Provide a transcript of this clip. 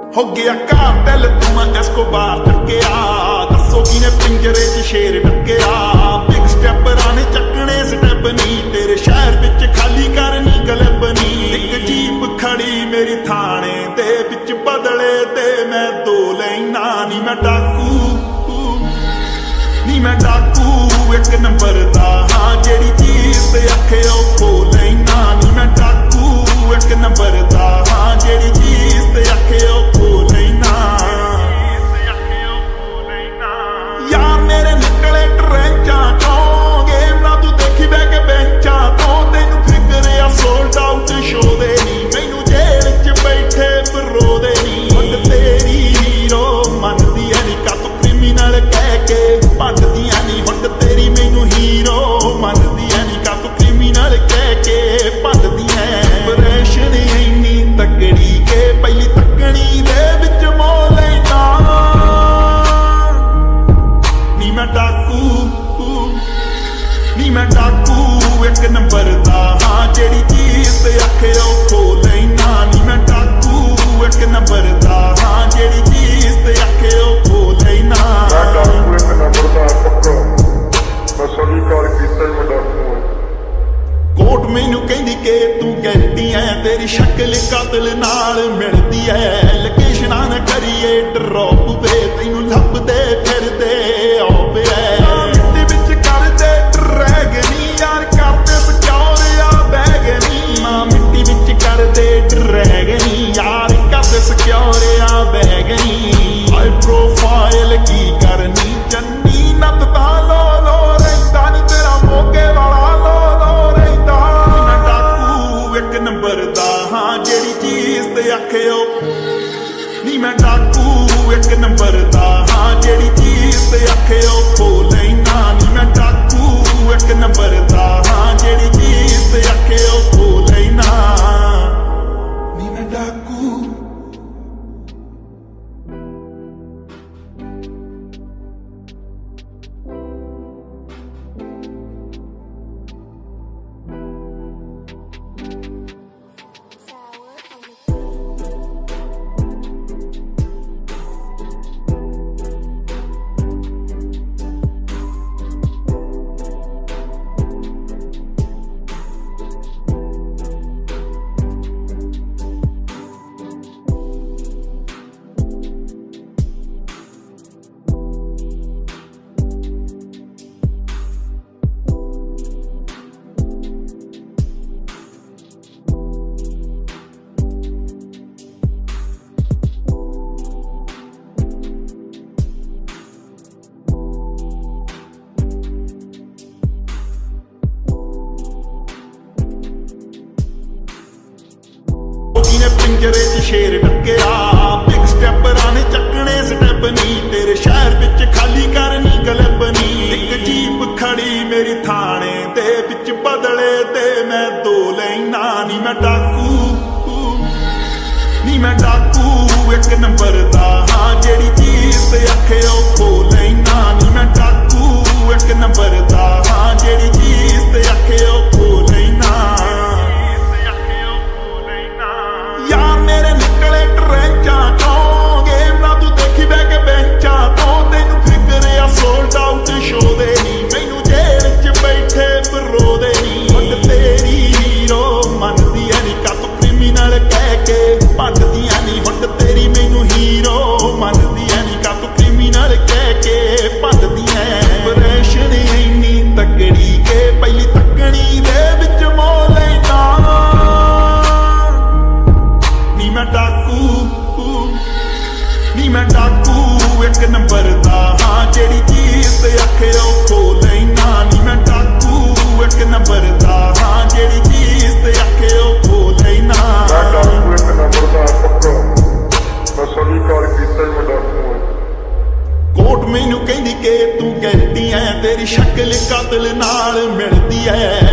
हो गया कार्टेल तुम एस्कोबार टक्या, दसो किने पिंजरे च शेर टक्या। बिग स्टेपरां ने चकने स्टेप नी, तेरे शहर विच खाली करनी क्लब नी। एक जीप खड़ी मेरी थाने दे विच बदले ते मैं दो लैना। नी मैं डाकू एक नंबर दा, हाँ जेड़ी चीज ते आखे ओ खो लैना। नी मैं डाकू एक नंबर दा, हाँ जेड़ी चीज ते आखे ओ खो लैना। यार मेरे निकले ट्रेंचा चों, गेम ना तू देखी बैक बेंचा तो। तेनू फिकर आ सोल्ड आउट शो दे नी, मैनू जेल च बैठे बरो दे नी। वट तेरी हीरो मनदी है नी, का तू क्रिमिनल कह के भंडदियां नी। वट तेरी मैनू हीरो मनदी है नी, का तू क्रिमिनल कह के भंडदियां। ऑपरेशन इन्नी तकड़ी के पहली तकनी दे विच मोह लैना। नी मैं डाकू एक नंबर दा, हाँ जेड़ी चीज ते आखे ओ खो लैना। नी मैं डाकू एक नंबर दा, हाँ जेड़ी चीज ते आखे ओ खो लैना। मैं डाकू एक नंबर दा पक्का, मैं स्वीकार कीता मैं डाकू। कोर्ट मैनू कहंदी के तू गलती है, तेरी शक्ल कातिल नाल मिलदी है। लोकेशनां न करिए ड्रॉप वे, तैनू लभदे फिरदे औप है। मिट्टी विच करदे ड्रैगनी, यार करदे सिक्योर आ बैगनी। मां मिट्टी विच करदे ड्रैगनी, यार करदे सिक्योर आ बैगनी। हाई प्रोफाइल की करनी जन्नी, नत तां लो लो रहिंदा नी, तेरा मोगे वाला लो लो रहिंदा। मैं डाकू एक नंबर दा, हाँ जेड़ी चीज ते आखे ओ। नी मैं डाकू एक नंबर दा, हाँ जेड़ी चीज ते आखे ओ खो लैना। नी मैं डाकू एक नंबर दा, हाँ जेड़ी चीज ते आखे ओ खो लैना। नी मैं डाकू पिंजरे च शेर टक्या। बिग स्टेपरां ने चकने स्टेप नी, तेरे शहर विच खाली करनी क्लब नी। एक जीप खड़ी मेरी थाने दे विच बदले ते मैं दो लैना। नी मैं डाकू एक नंबर दा, हाँ जेड़ी चीज ते आखे ओ खो लैना। नी मैं डाकू एक नंबर दा, हाँ जेड़ी चीज ते आखे ओ खो लैना। यार मेरे निकले ट्रेंचा चों, गेम ना तू देखी बैक बेंचा तो। तेनू फिकर आ सोल्ड आउट शो दे नी, मैनू जेल च बैठे बरो दे नी। वट तेरी हीरो मनदी है नी, का तू क्रिमिनल कह के भंडदियां नी। वट तेरी मैनू हीरो मनदी है नी, का तू क्रिमिनल कह के भंडदियां। ऑपरेशन इन्नी तकड़ी के पहली तकनी दे विच मोह लैना। नी मैं डाकू एक नंबर दा, हाँ जेड़ी चीज ते आखे ओ खो लैना। नी मैं डाकू एक नंबर दा, हाँ जेड़ी चीज ते आखे ओ खो लैना। मैं डाकू एक नंबर दा पक्का, मैं स्वीकार कीता मैं डाकू। कोर्ट मैनू कहंदी के तू गलती है, तेरी शक्ल कातिल नाल मिलदी है।